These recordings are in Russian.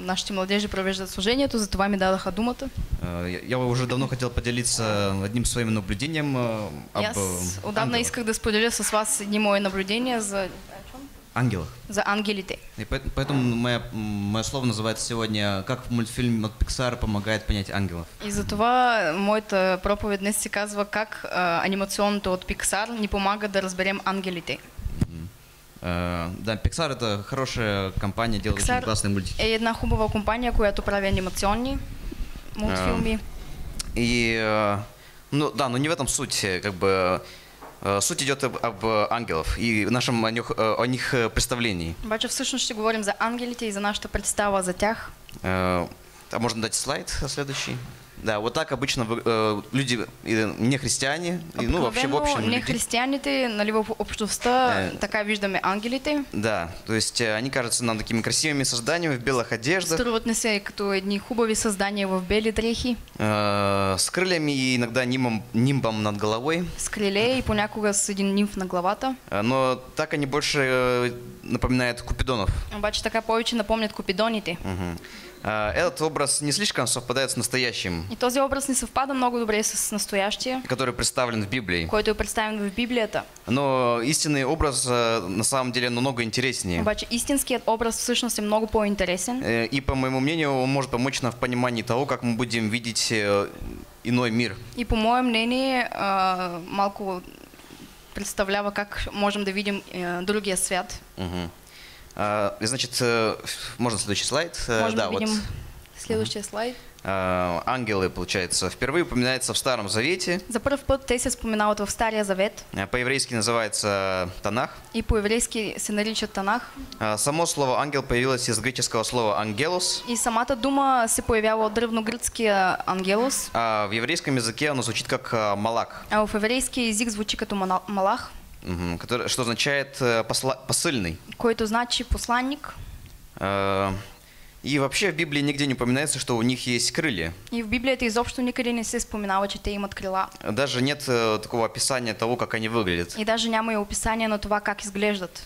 нашите младежи провеждат служението, затова ми дадаха думата. Я уже давно хотел поделиться одним своим наблюдением об Аз отдавна ангелах. исках да споделя с вас едни мои наблюдения Ангелах. за ангелите. И поэтому мое слово называется сегодня «Как мультфильм от Pixar помогает понять ангелов». И затова моята проповед днес се казва как анимационното от Pixar ни помага да разберем ангелите. Да, Pixar это хорошая компания, делает очень классные мультики. Е една хубава компания, която прави анимационни мультфилми. Ну да, но не в этом суть, как бы суть идет об ангелов и нашем о них представлении. Обаче всъщност ще говорим за ангелите и за нашата представа за тях. А можно дать слайд следующий? Да, вот так обычно люди, не христиане, ну вообще в общем не християните, нали, в общността така виждаме ангелите. Да, то есть они кажутся нам такими красивыми созданиями в белых одеждах. Струват не се като едни хубави създания в бели дрехи. С крыльями и иногда нимбом над головой. С криле и понякога с един нимф на главата. Но так они больше напоминают купидонов. Обаче така повече напомнят купидоните. Этот образ не слишком совпадает с настоящим. И този образ не съвпада много добре с настоящия, который представлен в Библии. който е представен в Библията. Но истинный образ на самом деле намного интереснее. Обаче истинският образ всъщност е много по-интересен. И по моему мнению, он может помочь нам в понимании того, как мы будем видеть иной мир. И по мое мнение, малко представлява как можем да видим другия свят. Значит, можно следующий слайд? Можем да, видим вот. следующий слайд. Ангелы, получается, впервые упоминаются в Старом Завете. За първ път те се споменават в Стария Завет. По-еврейски называется Танах. И по-еврейски се наричат Танах. Само слово ангел появилось из греческого слова ангелос. И самата дума се появява от древногръцкия ангелос. А в еврейском языке оно звучит как малак. А в еврейски език звучи като малах. Что означает посыльный. Който значи посланник. И вообще в Библии нигде не упоминается, что у них есть крылья. И в Библията изобщо никъде не се споменава, че те имат крила. Даже нет такого описания того, как они выглядят. И даже няма и описание на това как изглеждат.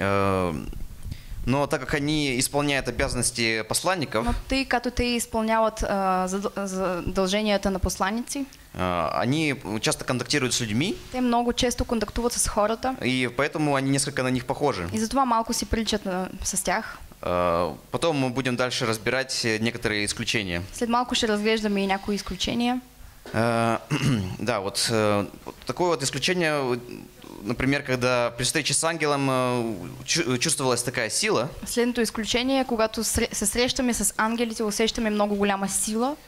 Но так как они исполняют обязанности посланников, но тъй като те изпълняват задълженията на посланици, они часто контактируют с людьми. Те много често контактуват с хората. И поэтому они несколько на них похожи. И затова малко си приличат с тях. Потом мы будем дальше разбирать некоторые исключения. След малко ще разглеждаме и някои изключения. Да, вот такое вот исключение, например, когда при встрече с ангелом чувствовалась такая сила. Следното изключение, когато се срещаме с ангелите, усещаме много голяма сила.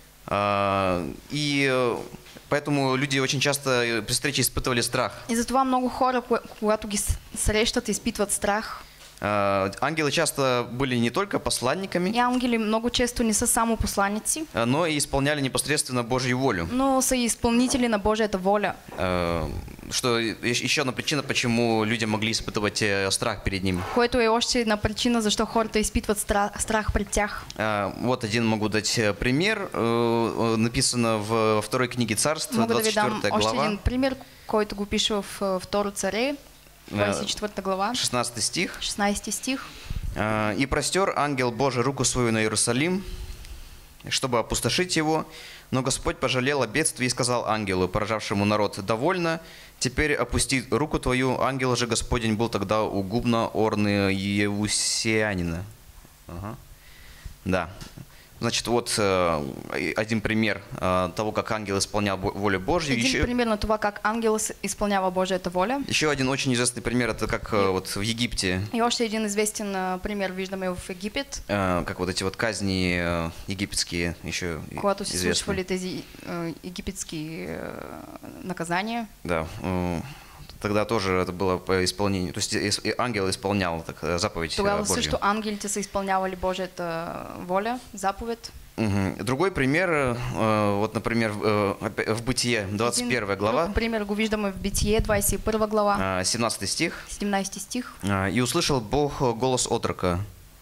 И поэтому люди очень часто при встрече испытывали страх. И затова много хора, когато ги срещат, изпитват страх. Ангелы часто были не только посланниками, и ангели много често не са само посланици, но и исполняли непосредственно Божью волю. Но са и изпълнители на Божията воля. Что еще одна причина, почему люди могли испытывать страх перед ними. Което е още една причина, защо хората изпитват страх пред тях. Вот один могу дать пример, написано в второй книге Царств, 24 глава. Мога да ви дам още един пример, който го пише в Второ царе, 24 глава, 16 стих. 16 стих. «И простер ангел Божий руку свою на Иерусалим, чтобы опустошить его, но Господь пожалел о бедствии и сказал ангелу, поражавшему народ: довольно, теперь опусти руку твою. Ангел же Господень был тогда у губна Орны Евусеянина». Ага. Да. Значит, вот один пример того, как ангел исполнял волю Божью. Един пример на това, как ангел исполнява Божията воля. Еще один очень известный пример, это как вот в Египте. И още един известен пример виждаме в Египет. Как вот эти вот казни египетские еще когато се случвали тези египетски наказания. Да. Тогда тоже это было по исполнению, то есть ангел исполнял так, заповедь Божью. Тогава също ангелите са изпълнявали Божията воля, заповед. Другой пример, вот, например, в Бытие, 21 глава. Друг пример го виждаме в Бытие, 21 глава. 17 стих. 17 стих. «И услышал Бог голос отрока,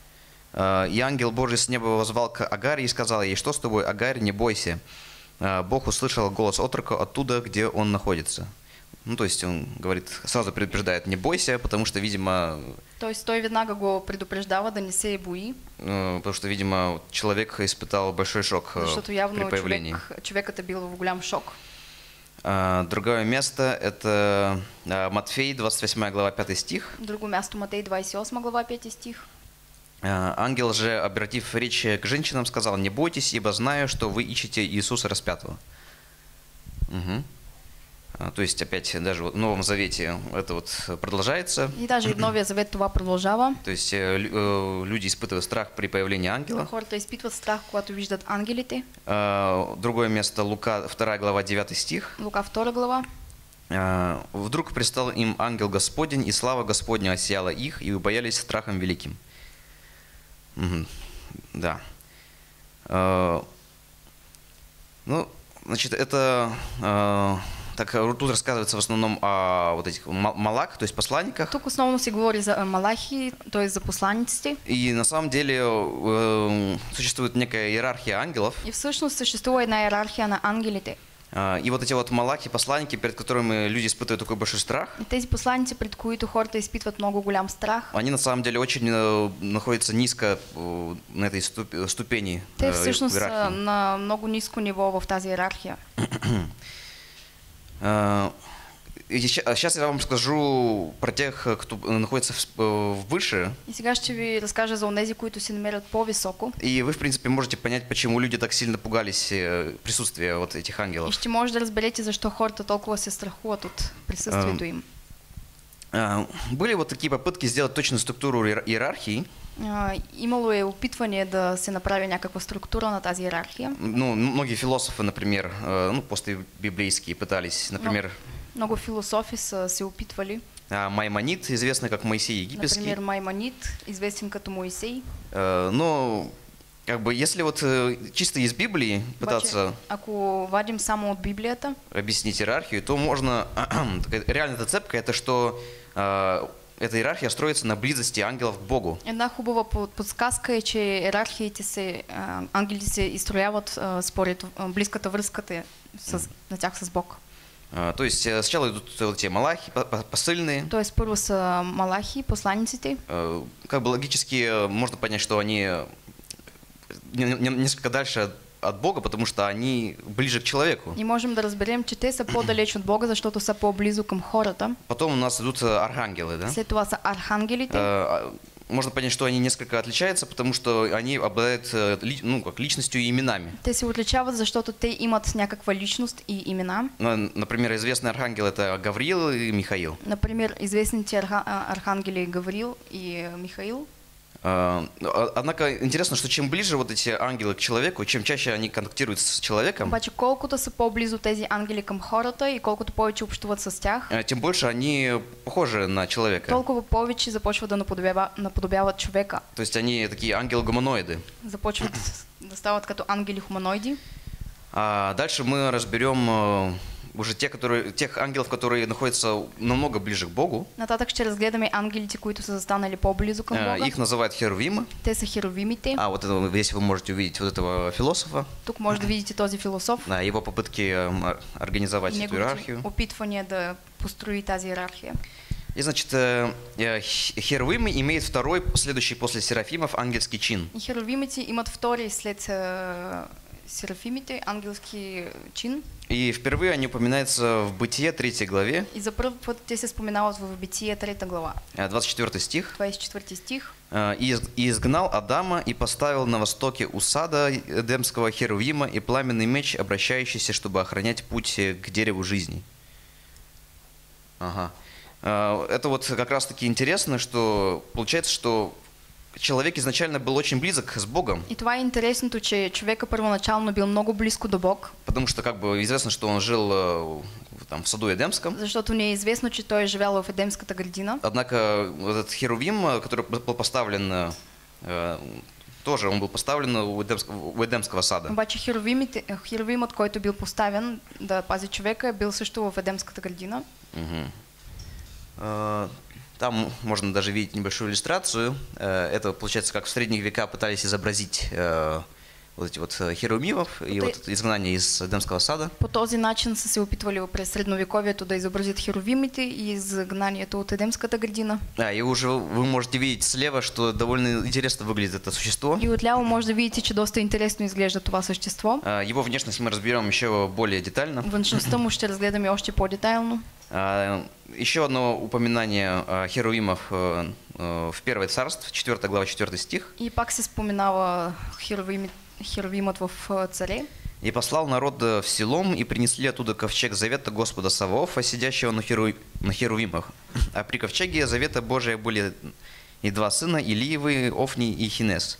и ангел Божий с неба воззвал к Агаре и сказал ей: что с тобой, Агарь, не бойся. Бог услышал голос отрока оттуда, где он находится». Ну, то есть он говорит, сразу предупреждает, не бойся, потому что, видимо, То есть той веднага го предупреждава да не се бои, потому что, видимо, человек испытал большой шок защото при явно появлении. човекът е бил в голям шок. Другое место – это Матфей, 28 глава, 5 стих. Друго място Матей 28 глава 5 стих. «Ангел же, обратив речь к женщинам, сказал, не бойтесь, ибо знаю, что вы ищете Иисуса распятого». Угу. То есть опять даже в Новом Завете это вот продолжается. И даже и в Новия Завет това продължава. То есть люди испытывают страх при появлении ангела. Хората изпитват страх, когато виждат ангелите. Другое место Лука, 2 глава, 9 стих. Лука 2 глава. «Вдруг пристал им ангел Господень, и слава Господня осияла их, и убоялись страхом великим». Угу. Да. Ну, значит, это... Так, тут рассказывается в основном о вот этих малак, то есть посланниках. Тук основно се говори за малахи, то есть за посланиците. И на самом деле существует некая иерархия ангелов. И всъщност съществува една иерархия на ангелите. И вот эти вот малахи, посланники, перед которыми люди испытывают такой большой страх. И тези посланици, пред които хората изпитват много голям страх. Они на самом деле очень находятся низко на этой ступени. Те всъщност са на много ниско ниво в тази иерархия. Сейчас я вам скажу про тех, кто находится выше. И сега ще ви разкажа за онези, които се намерят по-високо. И вы, в принципе, можете понять, почему люди так сильно пугались присутствия вот этих ангелов. И ще може да разберете, защо хората толкова се страхуват от присъствието им. Были вот такие попытки сделать точную структуру иерархии. Имало е опитване да се направи някаква структура на тази иерархия. Ну, многие философы, например, ну, постбиблейские пытались, например... Много философи са се опитвали. Маймонид, известный как Моисей египетский. Например, Маймонид, известен като Моисей. Но, как бы, если вот чисто из Библии пытаться... Ако вадим само от Библията, объяснить иерархию, то можно... Реальная зацепка – это что эта иерархия строится на близости ангелов к Богу. Една хубава подсказка е, че иерархиите се, ангелите се изстрояват според близката връзката на тях с Бог. То есть сначала идут эти малахи, посыльные. То есть първо са малахи, посланиците. Как бы логически можно понять, что они несколько дальше от Бога, потому что они ближе к человеку. И можем да разберем, че те са по-далеч от Бога, защото са по-близо към хората. Потом у нас идут архангелы, да? След това са архангелите. Можно понять, что они несколько отличаются, потому что они обладают, ну, как личностью и именами. Те се отличават, защото те имат някаква личност и имена. Например, известный архангел – это Гавриил и Михаил. Например, известните архангели Гавриил и Михаил. Однако интересно, что чем ближе вот эти ангелы к человеку, чем чаще они контактируют с человеком, обаче колкото са по-близо тези ангели към хората и колкото повече общуват с тях, тем больше они похожи на человека. Толкова повече започват да наподобяват човека. То есть они такие ангелы-гуманоиды. Започват да стават като ангели-хуманоиди. Дальше мы разберем уже тех ангелов, которые находятся намного ближе к Богу. Нататък ще разгледаме ангелите, които са застанали по-близо към Бога. Их называют херувимы. Те са херувимите. Вот это, здесь вы можете увидеть вот этого философа. Тук може да видите този философ. Его попытки организовать эту иерархию. Опитвания да построи тази иерархия. И, значит, херувимы имеют второй, следующий после серафимов, ангельский чин. И херувимите имат втори след серафимите ангелски чин. И впервые они упоминаются в Бытие 3 главе. И за първ път те се споменават в Бытие 3 глава. 24 стих. 24 стих. «И изгнал Адама и поставил на востоке у сада Эдемского херувима и пламенный меч, обращающийся, чтобы охранять путь к дереву жизни». Ага. Это вот как раз-таки интересно, что получается, что человек изначально был очень близок с Богом. И това е интересното, че човека първоначално бил много близко до Бог. Потому что как бы известно, что он жил там в саду Эдемском. Защото не е известно, че той е живял в Едемската градина. Однако этот херувим, который был поставлен, тоже он был поставлен у Едемского сада. Обаче херувимът, който бил поставен да пази човека, бил също в Едемската градина. Там можно даже видеть небольшую иллюстрацию. Это получается, как в средние века пытались изобразить вот эти вот херувимов и вот изгнание из Эдемского сада. По този начин са се опитвали през средновековието да изобразят херувимите и изгнанието от Едемската градина. Да, и уже вы можете видеть слева, что довольно интересно выглядит это существо. И отляво може да видите, че доста интересно изглежда това същество. Его внешность мы разберем еще более детально. Външността му ще разгледаме още по-детайлно. Еще одно упоминание херувимов в Первое царство, 4 глава, 4 стих. И пак се споменава херувимът в Царе. «И послал народ в Силом, и принесли оттуда ковчег завета Господа Саваофа, сидящего на херувимах. А при ковчеге завета Божия были и два сына, Илиевы, Офний и Хинес».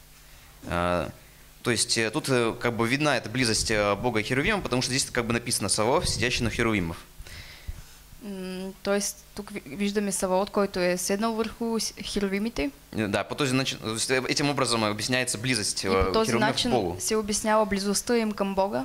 То есть тут как бы видна эта близость Бога и херувимов, потому что здесь как бы написано Саваоф, сидящий на херувимах. Тоест, тук виждаме Саваот, който е седнал върху херувимите. Да, этим образом объясняется близость херувимов к Богу. И по този начин се обяснява близостта им към Бога.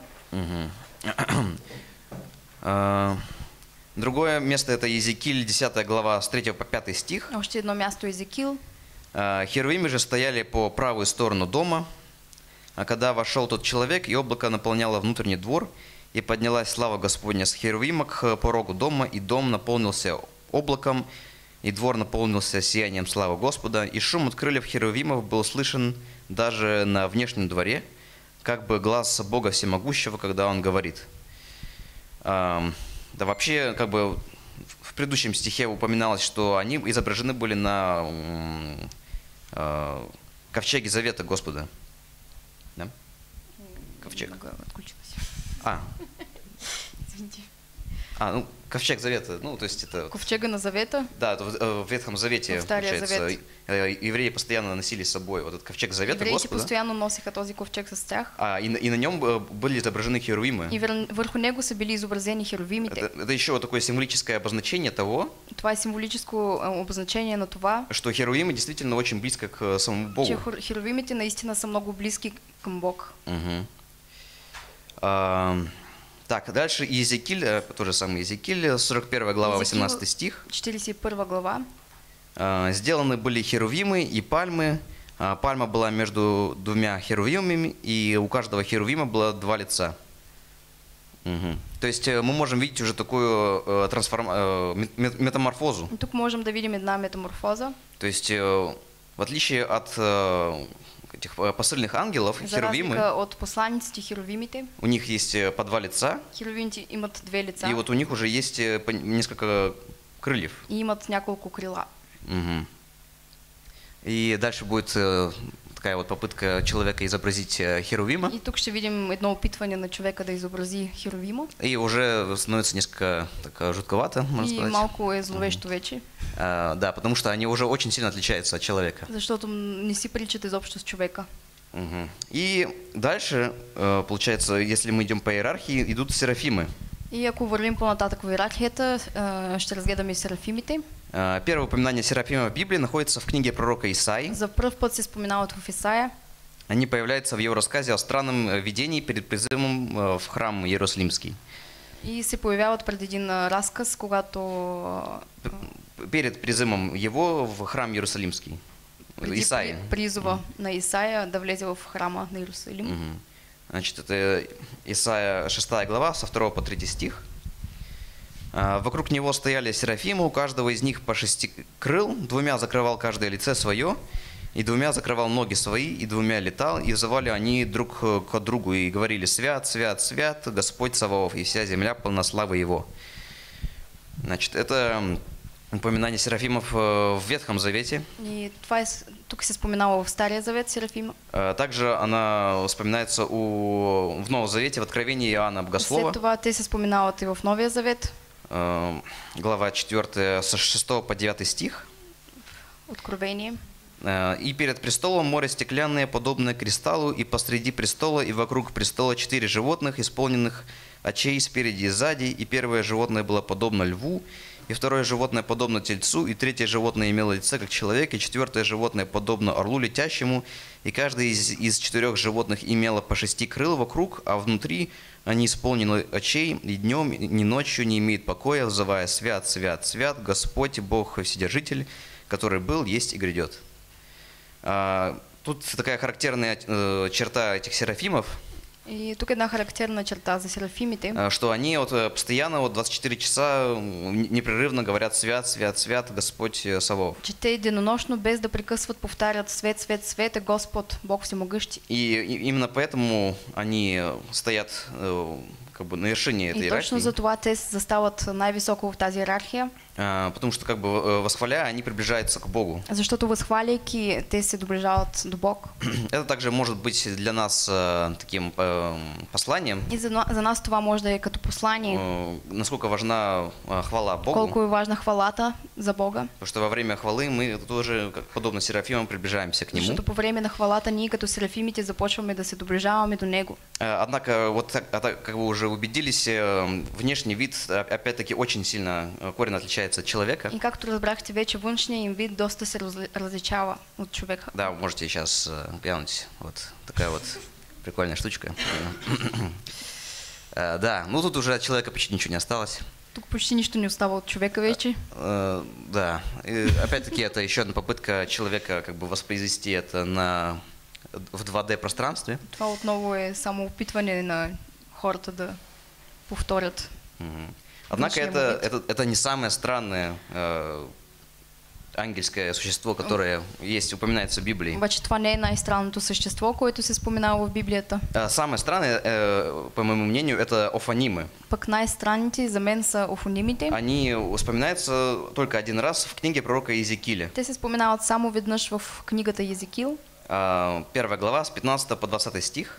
Другое место это Езекииль, 10 глава, с 3 по 5 стих. Още едно място Езекиил. Херувимы же стояли по правую сторону дома, а когда вошел тот человек, и облако наполняло внутренний двор, и поднялась слава Господня с херувима к порогу дома, и дом наполнился облаком, и двор наполнился сиянием славы Господа, и шум от крыльев херувимов был слышен даже на внешнем дворе, как бы глаз Бога Всемогущего, когда Он говорит. Да, вообще, как бы в предыдущем стихе упоминалось, что они изображены были на ковчеге завета Господа. Да? Ковчег. Извините. Ну, ковчег завета, ну, то есть это... Ковчега на завета? Да, в Ветхом Завете, получается, Завет. Евреи постоянно носили с собой вот этот ковчег завета Евреите Господа. постоянно носиха този ковчег с тях. И на нем были изображены херувимы. И върху него са били изобразени херувимите. Это еще такое символическое обозначение того, това е символическо обозначение на това, что херувимы действительно очень близко к самому Богу. че херувимите наистина са много близки към Бог. Так, дальше Иезекииль, тоже самый Иезекииль, 41 глава, 18 стих. 41 глава. «Сделаны были херувимы и пальмы. Пальма была между двумя херувимами, и у каждого херувима было два лица». То есть мы можем видеть уже такую метаморфозу. Тук можем да видим една метаморфоза. То есть в отличие от этих посыльных ангелов, херувимы, от посланиците херувимите, у них есть по два лица. Херувимите имат две лица. И вот у них уже есть несколько крыльев. И имат няколко крила. И дальше будет такая вот попытка человека изобразить херувима. И тук ще видим едно опитване на човека да изобрази херувима. И уже становится несколько так жутковато, можно сказать. И малко е зловещо вече. Да, потому что они уже очень сильно отличаются от человека. Защото не си приличат изобщо с човека. И дальше, получается, если мы идем по иерархии, идут серафимы. И ако вървим по-нататък в иерархията, ще разгледаме серафимите. Первое упоминание серафима в Библии находится в книге пророка Исаии. За пръв път се споменават в Исаия. Они появляются в его рассказе о странном видении перед призывом в храм Иерусалимский. И се появяват пред един разказ, когато... Перед призывом его в храм Иерусалимский. Исаия. Призыва на Исаия да влезе в храма на Иерусалим. Значит, это Исаия 6 глава, со 2 по 3 стих. «Вокруг него стояли серафимы, у каждого из них по 6 крыл, двумя закрывал каждое лице свое, и двумя закрывал ноги свои, и двумя летал, и взывали они друг к другу, и говорили: свят, свят, свят, Господь Саваоф, и вся земля полна славы его». Значит, это упоминание серафимов в Ветхом Завете. И това тук се споменало в Стария Завет серафима. Также она вспоминается в Новом Завете, в Откровении Иоанна Богослова. След това те се споменават и в Новия Завет. Глава 4, с 6 по 9 стих. Откровение. «И перед престолом море стеклянное, подобное кристаллу, и посреди престола и вокруг престола 4 животных, исполненных очей спереди и сзади, и первое животное было подобно льву, и второе животное подобно тельцу, и третье животное имело лице, как человек, и четвертое животное подобно орлу летящему, и каждое из 4 животных имело по 6 крыл вокруг, а внутри они исполнены очей, и днем, ни ночью не имеет покоя, взывая: свят, свят, свят, Господь Бог Вседержитель, который был, есть и грядет». Тут такая характерная черта этих серафимов, И тук една характерна черта за серафимите, что они вот постоянно вот 24 часа непрерывно говорят «Свят, свят, свят, Господь Савов». че те денонощно, без да прекъсват, повтарят свет, свет, свет е Господ, Бог всемогъщи. И именно поэтому они стоят как бы на вершине этой И точно иерархии. за това те застават най-високо в тази иерархия, Потому что как бы восхваляя, они приближаются к Богу. защото възхваляйки, те се доближават до Бог. Это также может быть для нас таким посланием, И за нас това може да е като послание, насколько важна хвала Богу. колко е важна хвалата за Бога. Потому что во время хвалы мы тоже, как подобно Серафимам, приближаемся к Нему. Защото по време на хвалата ние като серафимите започваме да се доближаваме до Него. Однако, вот как вы уже убедились, внешний вид, опять-таки, очень сильно коренно отличается от человека. И както разбрахте вече, външния им вид доста се различава от човека. Да, вы можете сейчас глянуть. Вот такая вот прикольная штучка. Да, ну тут уже от человека почти ничего не осталось. Тук почти нищо не остава от човека вече. Да, и опять-таки это еще одна попытка человека как бы воспроизвести это в 2D пространстве. Това отново е само опитване на хората да повторят. Однако это не самое странное ангельское существо, которое упоминается в Библии. Обаче това не е най-странното същество, което се споменава в Библията. Самое странное, по моему мнению, это офанимы. Пък най-странните за мен са офонимите. Они вспоминаются только один раз в книге пророка Иезекииля. Те се споменават само веднъж в книгата Езекил. 1 глава, с 15 по 20 стих.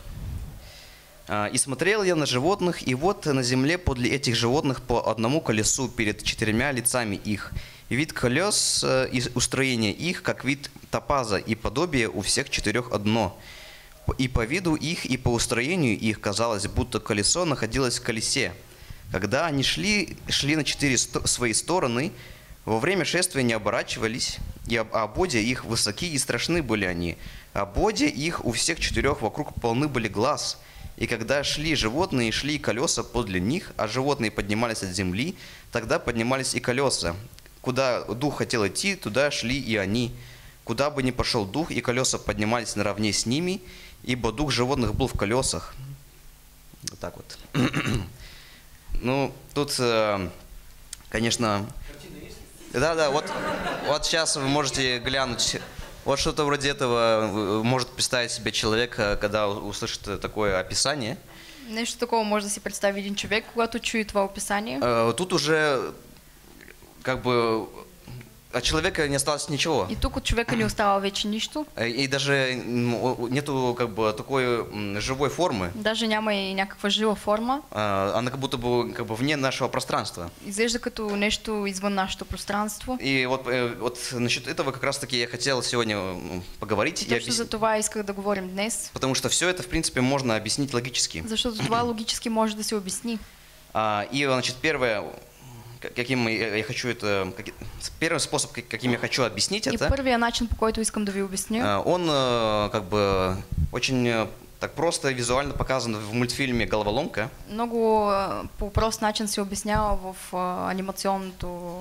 «И смотрел я на животных, и вот на земле подле этих животных по одному колесу перед 4 лицами их. И вид колес и устроение их, как вид топаза, и подобие у всех 4 одно. И по виду их, и по устроению их казалось, будто колесо находилось в колесе. Когда они шли на 4 свои стороны, во время шествия не оборачивались, и ободья их высоки и страшны были они. Ободья их у всех 4 вокруг полны были глаз. И когда шли животные, шли и колеса подле них, а животные поднимались от земли, тогда поднимались и колеса. Куда дух хотел идти, туда шли и они. Куда бы ни пошел дух, и колеса поднимались наравне с ними, ибо дух животных был в колесах». Вот так вот. Ну, тут, конечно... Да, вот сейчас вы можете глянуть. Вот что-то вроде этого может представить себе человек, когда услышит такое описание. Нещо такова може да си представи един човек, когато чуе това описание. Тут уже как бы от человека не осталось ничего. И тук от човека не остава вече нищо. И даже нету как бы такой живой формы. Даже няма и някаква жива форма. Она как будто бы вне нашего пространства. Изглежда като нещо извън нашето пространство. И вот насчет этого как раз таки я хотел сегодня поговорить. И точно за това исках да говорим днес. Потому что все это в принципе можно объяснить логически. Защото това логически може да се обясни. И значит первый способ, каким я хочу объяснить это. И първия начин, по който искам да ви обясня. Он как бы очень так просто и визуально показан в мультфильме «Головоломка». Много по прост начин се обяснява в анимационното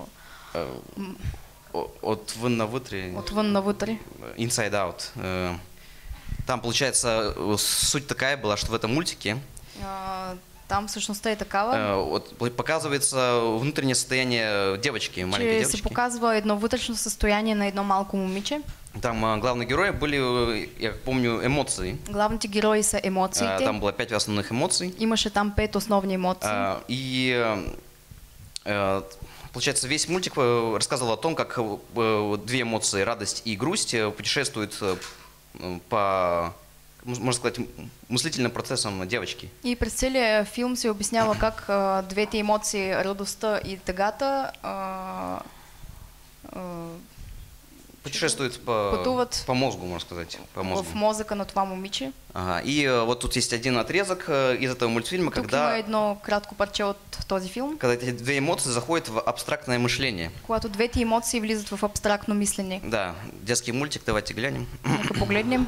«Отвън навътре». «Отвън навътре». «Inside Out». Там, получается, суть такая была, что в этом мультике там същността е такава. Показывается внутреннее состояние девочки, маленькой девочки. Се показва едно вътрешно състояние на едно малко момиче. Там главные герои были, я помню, эмоции. Главните герои са емоциите. Там было 5 основных эмоций. Имаше там 5 основни емоции. И получается, весь мультик рассказывал о том, как 2 эмоции, радость и грусть, путешествуют по, можно сказать, мыслительным процессом девочки. И през целия филм се обяснява как двете емоции, радостта и тъгата, путешествуют по мозгу, можно сказать, по мозгу. В мозъка на това момиче. Ага. И вот тут есть один отрезок из этого мультфильма, тук когда... има едно кратко парче от този филм. Когда эти 2 эмоции заходят в абстрактное мышление. Когато двете емоции влизат в абстрактно мислене. Да, детский мультик, давайте глянем. Нека погледнем.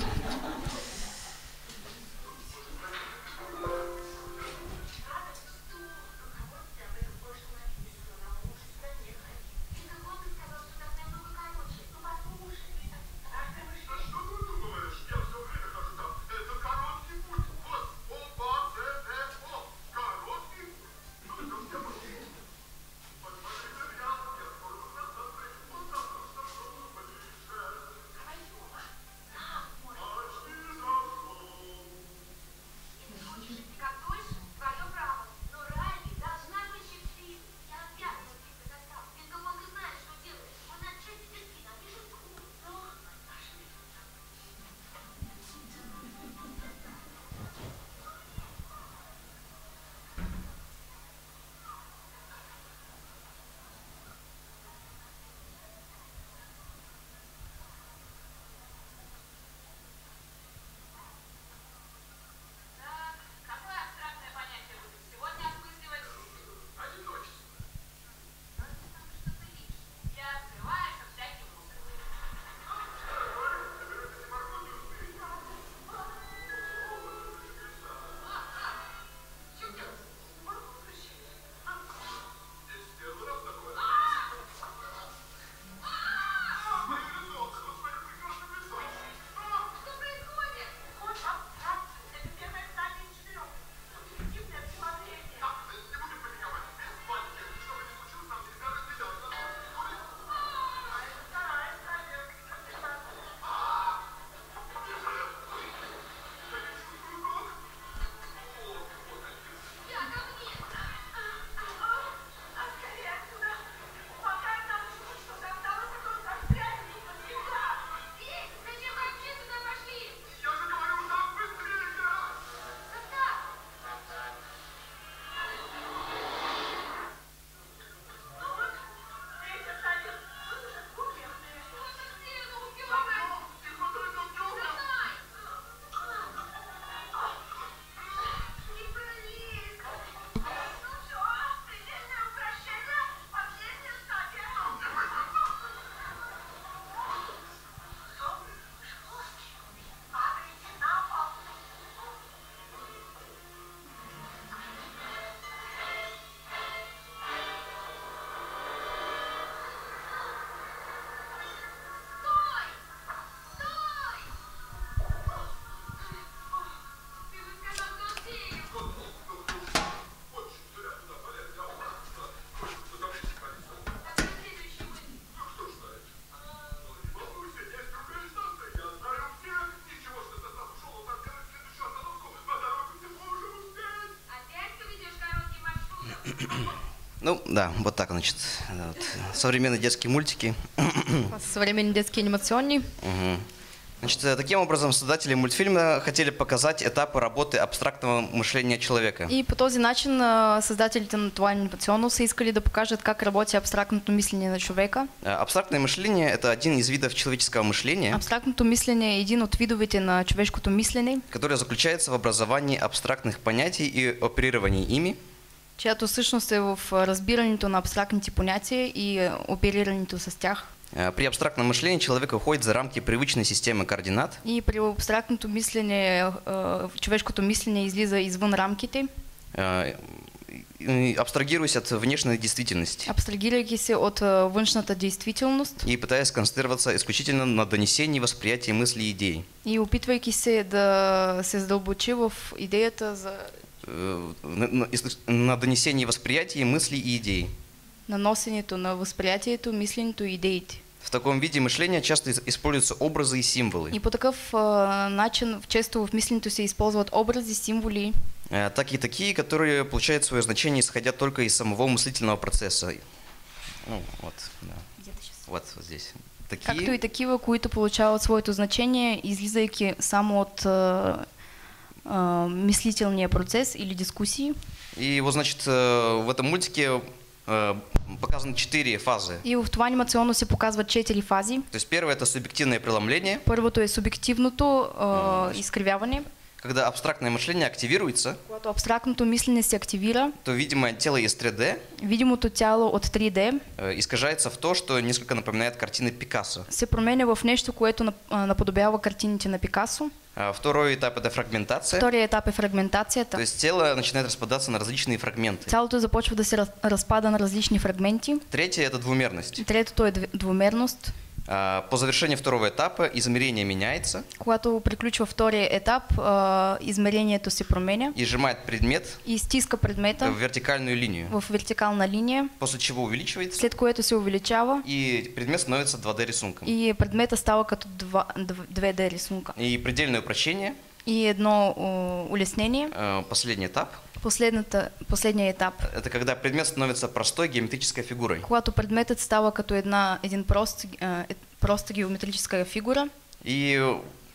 Ну, да, вот так, значит, вот, современные детские мультики. Современные детские анимационные. Мгм. Значит, таким образом создатели мультфильма хотели показать этапы работы абстрактного мышления человека. И по този начин създателите на това анимационно са искали да покажат как работи абстрактното мислене на човека. Абстрактное мышление – это один из видов человеческого мышления, Абстрактното мислене е един от видовете на човешкото мислене, которое заключается в образовании абстрактных понятий и оперировании ими, чиято същност е в разбирането на абстрактните понятия и оперирането с тях. При абстрактном мышлении человек выходит за рамки привычной системы координат. И при абстрактното мислене, човешкото мислене излиза извън рамките, Абстрагируясь от внешней действительности абстрагирайки се от външната действителност и пытаясь концентрироваться исключительно на донесении, восприятии, мыслей и идей. и опитвайки се да се задълбочи в идеята за На донесении восприятий, мыслей и идей. наносенето на възприятието, мисленето и идеите. В таком виде мышления часто используются образы и символы. И по такъв начин често в мисленето се използват образи, символи, Так и такие, которые получают свое значение, исходя только из самого мыслительного процесса. Ну, вот, да. Вот здесь. както Такие. и такива, които получават своето значение, излизайки само от мислителния процес или дискусии. И вот, значит, в этом мультике показаны 4 фазы. И в това анимационно се показват 4 фази. То есть первое – это субъективное преломление, Първото е субективното изкривяване. когда абстрактное мышление активируется, Когато абстрактното мислене се активира, то видимое тело из 3D видимото тяло от 3D искажается в то, что несколько напоминает картины Пикассо. се променя в нещо, което наподобява картините на Пикасо. Второй этап – это фрагментация. Вторият етап е То фрагментацията. есть тело начинает распадаться на различные фрагменты. Цялото започва да се разпада на различни фрагменти. Третье – это двумерность. Третото е двумерност. По завершении второго этапа измерение меняется Когато приключва втория етап, измерението се променя и сжимает предмет и стиска предмета в вертикальную линию, в вертикална линия, после чего увеличивается, след което се увеличава и предмет становится 2D рисунком. и предмета става като 2D рисунка. И предельное упрощение, И едно улеснение. последний этап, Последният етап, это когда предмет становится простой геометрической фигурой. когато предметът става като един проста геометрическа фигура. И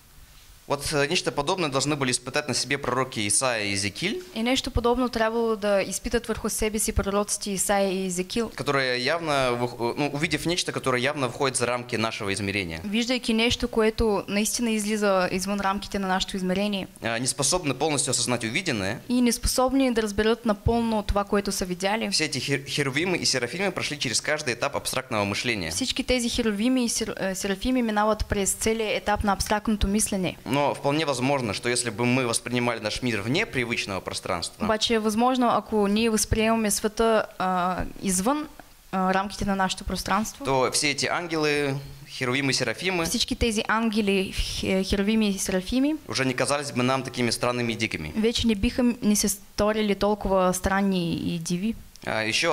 вот нечто подобное должны были испытать на себе пророки Исаия и Езекиль, И нещо подобно трябвало да изпитат върху себе си пророците Исаия и Езекил, которые явно, увидев нечто, которое явно входит за рамки нашего измерения, виждайки нещо, което наистина излиза извън рамките на нашето измерение не способны полностью осознать увиденное. и неспособни да разберат напълно това, което са видяли. Все эти херувимы и серафимы прошли через каждый этап абстрактного мышления. Всички тези херовими и серафими минават през целия етап на абстрактното мислене. Но вполне возможно, что если бы мы воспринимали наш мир вне привычного пространства, Обаче е възможно, ако ние възприемаме света извън рамките на нашето пространство, то все эти ангелы, херувимы, серафимы всички тези ангели, херовими и серафими уже не казались бы нам такими странными и дикими. вече не биха ни се сторили толкова странни и диви. Еще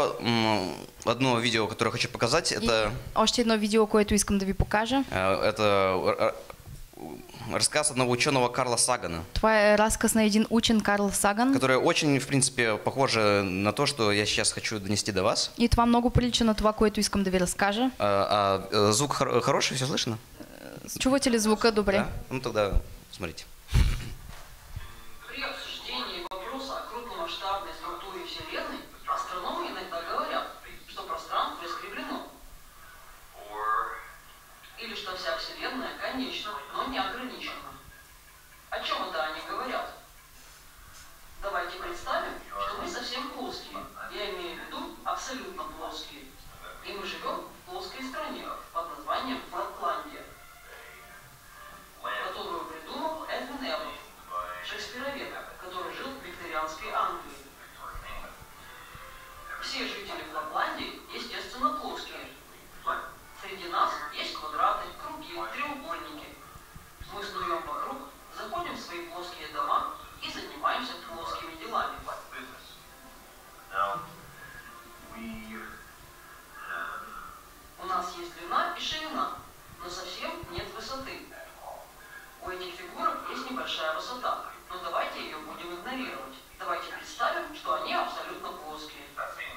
одно видео, которое хочу показать, это, Още едно видео, което искам да ви покажа. это рассказ одного ученого Карла Сагана, Това е разказ на един учен Карл Саган. которое очень, в принципе, похоже на то, что я сейчас хочу донести до вас. И това много прилича на това, което искам да ви разкажа. Звук хороший, все слышно? Чувате ли звука добре? Да? Ну тогда смотрите. При обсуждении вопроса о крупномасштабной структуре Вселенной астрономы иногда говорят, что пространство искривлено, или что вся Вселенная конечна, но не ограничена. О чем это они говорят? Давайте представим, что мы совсем плоские, я имею в виду абсолютно плоские, и мы живем в плоской стране под названием Флатландия, которую придумал Эдвин Эббот, шекспировед, который жил в викторианской Англии. Все жители Флатландии, естественно, плоские. Среди нас есть квадраты, круги, треугольники. Мы снуем вокруг, заходим в свои плоские дома и занимаемся плоскими делами. У нас есть длина и ширина, но совсем нет высоты. У этих фигурок есть небольшая высота, но давайте ее будем игнорировать. Давайте представим, что они абсолютно плоские.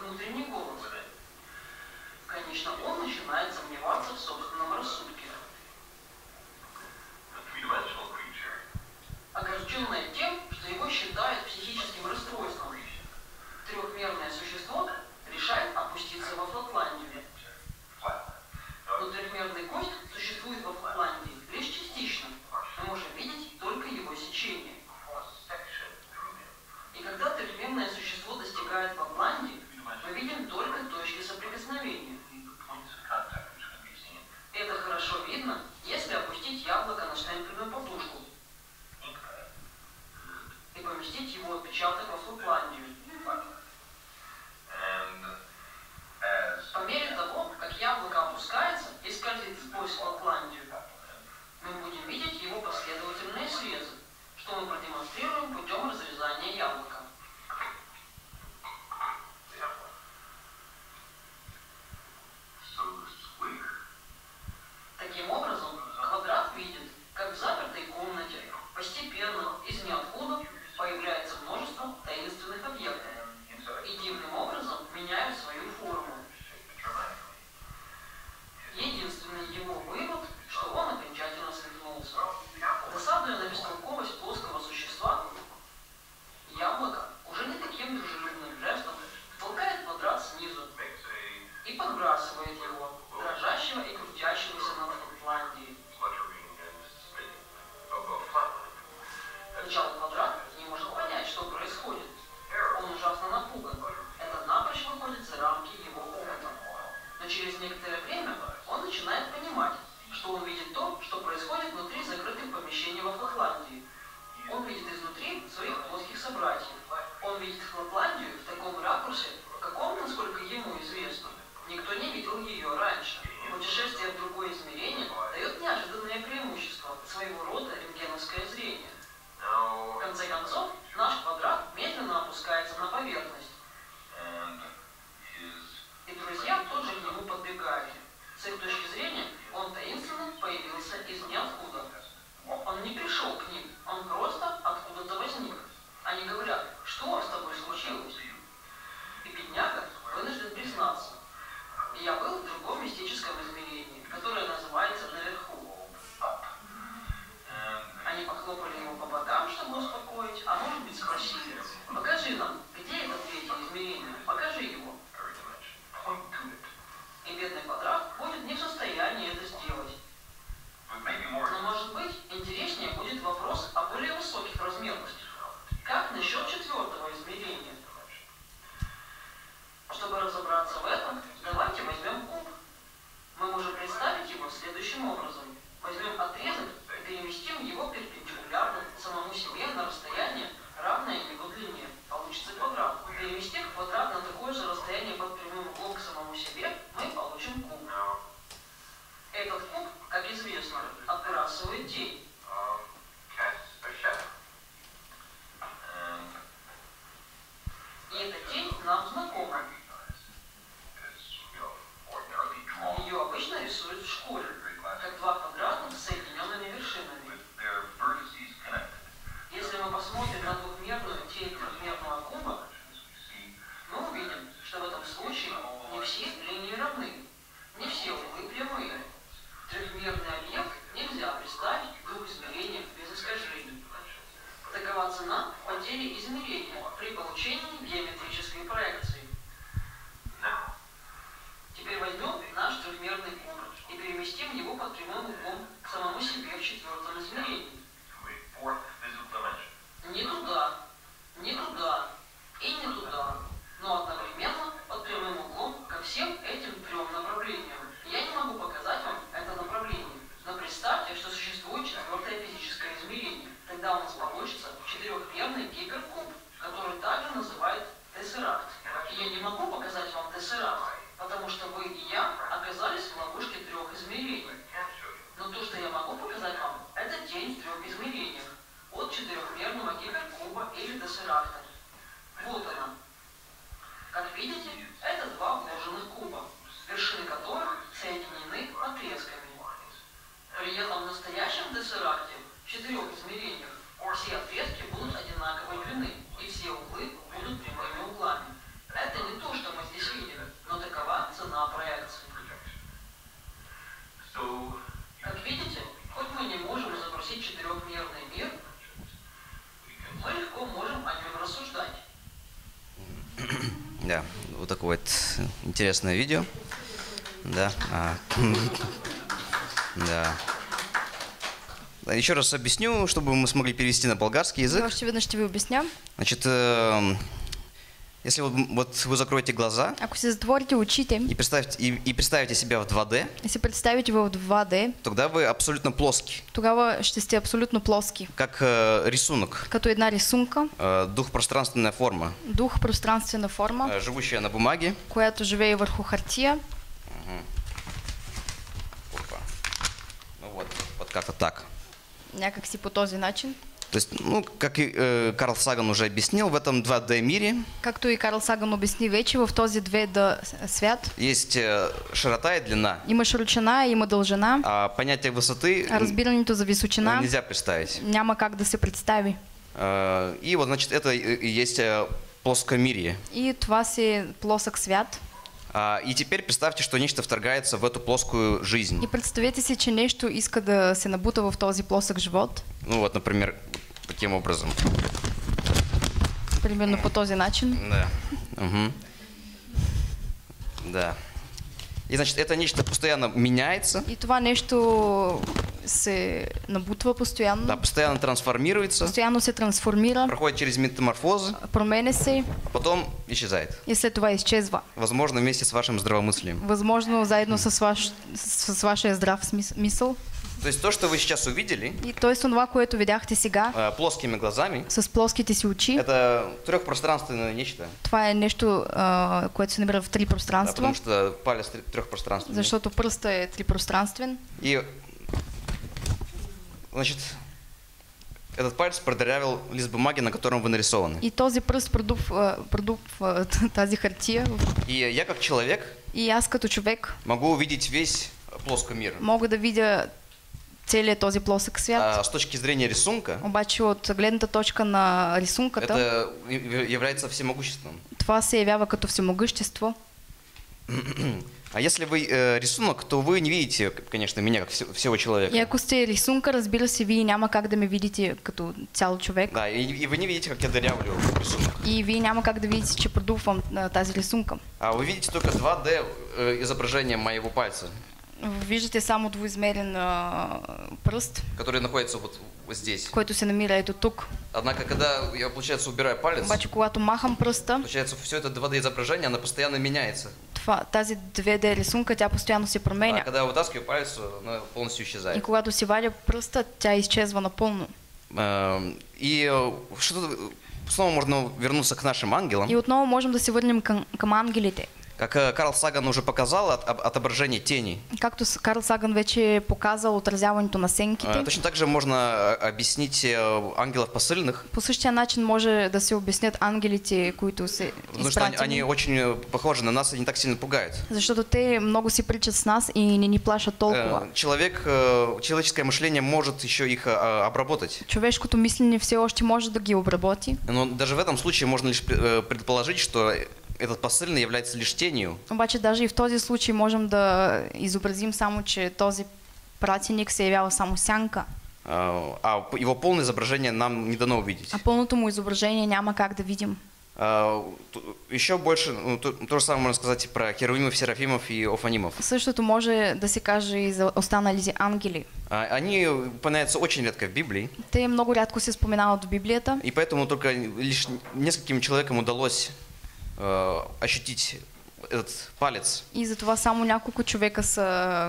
внутренний голос. Конечно, он начинает сомневаться в собственном рассудке. Огорченное тем, что его считают психическим расстройством, трехмерное существо решает опуститься во Флатландию. Но трехмерный гость существует во Флатландии лишь частично. Мы можем видеть только его сечение. И когда трехмерное существо достигает Флатландии, мы видим только точки соприкосновения. Это хорошо видно, если опустить яблоко на штемпельную подушку и поместить его отпечаток во Флатландию. По мере того, как яблоко опускается и скользит сквозь Флатландию, мы будем видеть его последовательные срезы, что мы продемонстрируем путем разрезания яблока. Таким образом, квадрат видит, как в запертой комнате постепенно из ниоткуда появляется множество таинственных объектов и дивным образом меняют свою форму. Единственный его вывод, что он окончательно свихнулся. Досадуя на бестолковость плоского существа, яблоко уже не таким дружелюбным жестом толкает квадрат снизу и подбрасывает его, дрожащего и крутящегося над Флатландией. Сначала квадрат не может понять, что происходит. Он ужасно напуган. Это напрочь выходит за рамки его опыта. Но через некоторое время он начинает понимать, что он видит то, что происходит внутри закрытых помещений во Флатландии. Он видит изнутри своих плоских собратьев. Он видит Флатландию в таком ракурсе, в каком, насколько ему известно, никто не видел ее раньше. Путешествие в другое измерение дает неожиданное преимущество, своего рода рентгеновское зрение. В конце концов, наш квадрат медленно опускается на поверхность. И друзья тоже к нему подбегают. С их точки зрения, он таинственно появился из ниоткуда. Он не пришел к ним, он просто откуда-то возник. Они говорят, что с тобой случилось? И бедняга вынужден признаться. Я был в другом мистическом измерении, которое называется наверху. Они похлопали его по бокам, чтобы успокоить, а может быть спросили, покажи нам, где это третье измерение, покажи его. И бедный квадрат будет не в состоянии это сделать. Но, может быть, интереснее будет вопрос о более высоких размерах. Как насчет четвертого измерения? Чтобы разобраться в этом, давайте возьмем куб. Мы можем представить его следующим образом. Возьмем отрезок и переместим его перпендикулярно самому себе на расстояние, равное его длине. Получится квадрат. Переместив квадрат на такое же расстояние под прямым углом к самому себе, мы получим куб. Этот куб, как известно, отбрасывает тень. И эта тень нам знакома. Ее обычно рисуют в школе, как два квадрата с соединенными вершинами. Если мы посмотрим на двухмерную тень трехмерного куба, мы увидим, что в этом случае не все линии равны, не все углы прямые. Трехмерный объект нельзя представить в двух измерениях без искажений. Такова цена потери измерения при получении геометрической проекции. Теперь возьмем наш трехмерный куб и переместим его под прямым углом к самому себе в четвертом измерении. Не туда, не туда и не туда, но одновременно под прямым углом ко всем этим трем направлениям. Я не могу показать вам это направление, но представьте, что существует четвертое физическое измерение. Тогда у нас получится четырехмерный гиперкуб, который также называют тессеракт. И я не могу показать вам тессеракт, потому что вы и я оказались в ловушке трех измерений. Но то, что я могу показать вам, это тень в трех измерениях от четырехмерного гиперкуба или тессеракта. Вот она. Как видите, это два вложенных куба, вершины которых соединены отрезками. При этом в настоящем тессеракте в четырех измерениях все отрезки будут одинаковой длины, и все углы будут прямыми углами. Это не то, что мы здесь Да, вот такое вот интересное видео. Да. Да. Еще раз объясню, чтобы мы смогли перевести на болгарский язык. Още веднъж ще ви обясня. Значит, если вот вы закроете глаза Ако си затворите очите и представите себя в 2D, и си представите в 2D, тогда вы абсолютно плоский, тогава ще сте абсолютно плоски. как рисунок, Като една рисунка, дух-пространственная форма, дух пространствена форма, живущая на бумаге. която живее върху хартия. Опа. Ну вот как-то так. Някак си по този начин. То есть, ну, как и Карл Саган уже объяснил, в этом 2D мире Както и Карл Саган обясни вече, в този 2D свят есть широта и длина, има широчина, има дължина, а понятие высоты а разбирането за височина нельзя представить. няма как да се представи. И вот, значит, это и есть плоскомирие. И това си е плосък свят. И теперь представьте, что нечто вторгается в эту плоскую жизнь. И представете си, че нещо иска да се набута в този плосък живот. Ну вот, например, таким образом. Примерно по този начин. Да. Угу. Да. И значит, это нечто постоянно меняется. И това нещо се набутва постоянно. Да, постоянно трансформируется. Постоянно се трансформира. Проходит через метаморфозы. Променя се. А потом исчезает. И след това изчезва. Возможно, вместе с вашим здравомыслием. Възможно, заедно с вашия здрав мисъл. То есть то, что вы сейчас увидели, И т.е. това, което видяхте сега, плоскими глазами, с плоските си очи, это трехпространственное нечто. това е нещо, което се намира в три Да, пространства, потому что палец трехпространственный. защото пръстът е трипространствен. И, значит, этот палец продырявил лист бумаги, на котором вы нарисованы. И този пръст продупва тази хартия. И я как человек И аз като човек могу увидеть весь плоский мир. мога да видя целият този плосък свят. С точки зрения рисунка, Обаче от гледната точка на рисунката, это является всемогуществом. това се явява като всемогъщество. А если вы рисунок, то вы не видите, конечно, меня как всего человека. И ако сте рисунка, разбира се, вие няма как да ме видите като цял човек. Да, и вы не видите, как я дырявлю рисунок. И вие няма как да видите, че продупвам тази рисунка. А вы видите только 2D изображение моего пальца, Виждате само двоизмерен пръст, который находится вот здесь. който се намира ето тук. Однако, когда я, получается, убираю палец, Обаче, когато махам пръста, получается, все это 2D изображение, оно постоянно меняется. тази 2D рисунка, тя постоянно се А променя. когда я вытаскиваю палец, оно полностью И исчезает. когато си вадя пръста, тя изчезва напълно. И что-то снова можно вернуться к нашим ангелам. И отново можем да се върнем към ангелите. Как Карл Саган уже показал, отображение тени. Както Карл Саган вече е показал отразяването на сенките. Точно так же можно объяснить ангелов посыльных. По същия начин може да се обяснят ангелите, които са Потому что они изпратени. очень похожи на нас и не так сильно пугают. Защото те много си причат с нас и не ни плашат толкова. Человеческое мышление может еще их обработать. Човешкото мислене все още може да ги обработи. Но даже в этом случае можно лишь предположить, что этот посыльный является лишь тенью. Обаче даже и в този случай можем да изобразим само, че този пратеник се явява само сянка. А его полное изображение нам не дано увидеть. А пълното му изображение няма как да видим. Еще больше, то же самое можно сказать и про херувимов, серафимов и офанимов. Същото може да се каже и за останалите ангели. Они упоминаются очень редко в Библии. Те много рядко се споменават в Библията. И поэтому только лишь нескольким человекам удалось ощутить этот палец. И затова само няколко човека са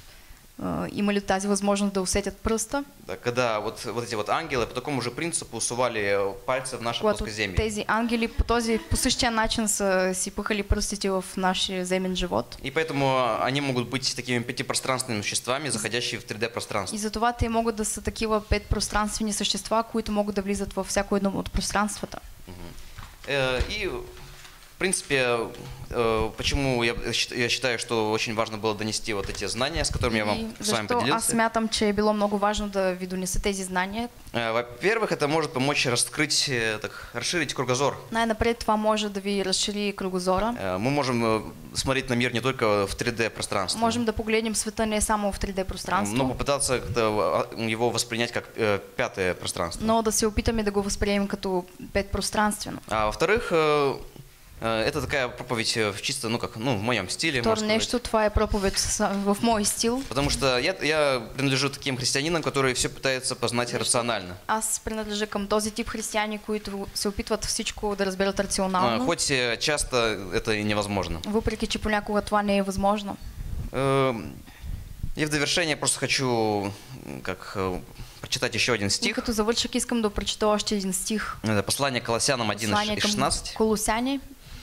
имали тази възможност да усетят пръста. Да, когда вот эти вот ангелы по такому же принципу сували пальцы в наше плоскоземье. Тези ангели по същия начин са си пъхали пръстите в нашия земен живот. И поэтому они могут быть такими пятипространственными существами, заходящими в 3D пространство. И затова те могат да са такива петпространствени същества, които могат да влизат във всяко едно от пространствата. И в принципе, почему я считаю, что очень важно было донести вот эти знания, с которыми я с вами поделился. Аз смятам, че е било много важно да ви донеса тези знания. Во-первых, это может помочь раскрыть, расширить кругозор. Най-напред това може да ви разшири кругозора. Мы можем смотреть на мир не только в 3D пространстве. Можем да погледнем света не само в 3D пространство. Но попытаться его воспринять как пятое пространство. Но да се опитаме да го възприемем като петпространствено. А во-вторых, Это такая проповедь чисто, в моем стиле, Второ можно сказать. нещо, това е проповед в мой стил. Потому что я принадлежу таким христианинам, которые все пытаются познать рационально. Аз принадлежа към този тип християни, които се опитват всичко да разберат рационално. Хоть часто это и невозможно. Въпреки че понякога това не е възможно. И в довершение просто хочу прочитать еще один И стих. като завършък искам да прочета още един стих. Это послание к Колоссянам Послание към 1:16. Колосяни.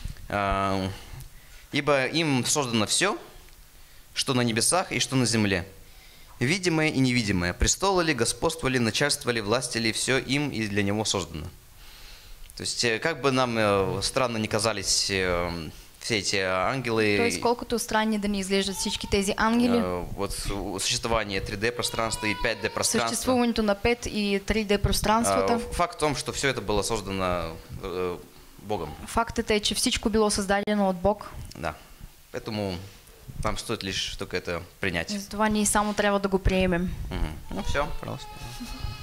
Ибо им создано все, что на небесах и что на земле, видимое и невидимое, престолы ли, господство ли, начальство ли, власти ли, все им и для него создано. То есть, как бы нам странно ни казались все эти ангелы, Тоест, колкото странни да ни изглеждат всички тези ангели, вот существование 3D пространства и 5D пространства, съществуването на 5 и 3D пространствата, факт в том, что все это было создано Богом. фактът е, че всичко било създадено от Бог. Да. Поэтому нам стоит лишь только это принять. За това ние само трябва да го приемем. Ну все, пожалуйста.